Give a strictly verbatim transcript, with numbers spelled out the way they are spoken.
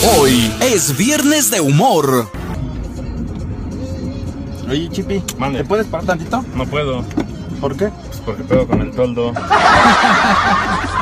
Hoy es viernes de humor. Oye, Chipi, Mande. ¿te puedes parar tantito? No puedo, ¿Por qué? pues porque pedo con el toldo.